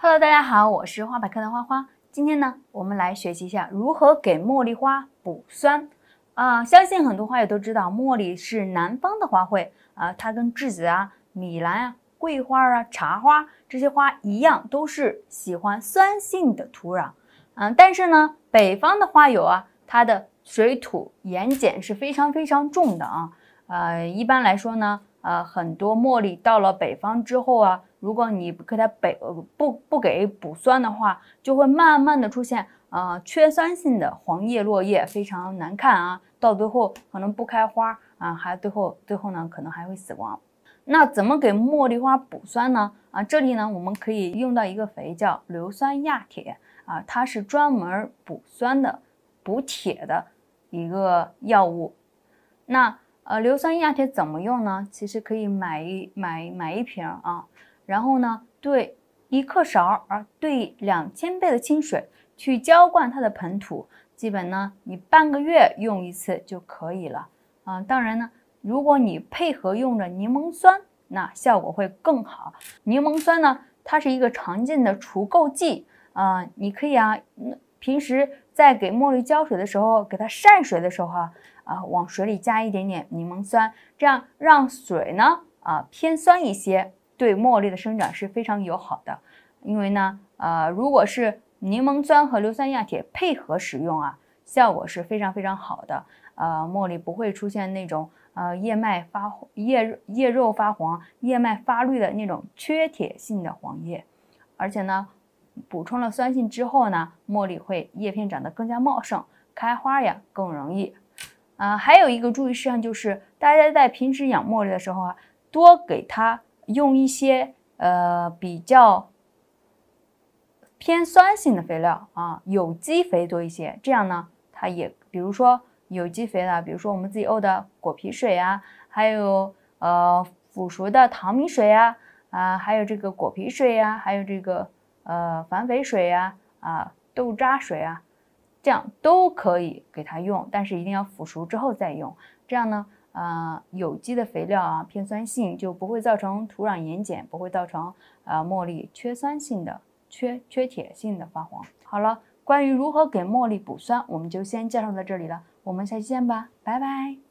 Hello，大家好，我是花百科的花花。今天呢，我们来学习一下如何给茉莉花补酸。相信很多花友都知道，茉莉是南方的花卉它跟栀子啊、米兰啊、桂花啊、茶花这些花一样，都是喜欢酸性的土壤。但是呢，北方的花友啊，它的水土盐碱是非常重的啊。一般来说呢，很多茉莉到了北方之后啊，如果你给它不给补酸的话，就会慢慢的出现缺酸性的黄叶落叶，非常难看啊。到最后可能不开花还最后呢可能还会死亡。那怎么给茉莉花补酸呢？这里呢我们可以用到一个肥叫硫酸亚铁它是专门补酸的、补铁的一个药物。那硫酸亚铁怎么用呢？其实可以买一瓶然后呢兑1克勺兑2000倍的清水去浇灌它的盆土，基本呢你半个月用一次就可以了当然呢，如果你配合用着柠檬酸，那效果会更好。柠檬酸呢，它是一个常见的除垢剂你可以平时在给茉莉浇水的时候，给它晒水的时候往水里加一点点柠檬酸，这样让水呢偏酸一些，对茉莉的生长是非常友好的。因为呢如果是柠檬酸和硫酸亚铁配合使用效果是非常好的。茉莉不会出现那种叶肉发黄、叶脉发绿的那种缺铁性的黄叶。而且呢，补充了酸性之后呢，茉莉会叶片长得更加茂盛，开花呀更容易。还有一个注意事项就是，大家在平时养茉莉的时候多给它用一些比较偏酸性的肥料有机肥多一些，这样呢，它也比如说有机肥的，比如说我们自己沤的果皮水还有腐熟的淘米水还有这个果皮水还有这个繁肥水豆渣水这样都可以给它用，但是一定要腐熟之后再用。这样呢有机的肥料偏酸性，就不会造成土壤盐碱，不会造成茉莉缺酸性的缺铁性的发黄。好了，关于如何给茉莉补酸，我们就先介绍到这里了，我们下期见吧，拜拜。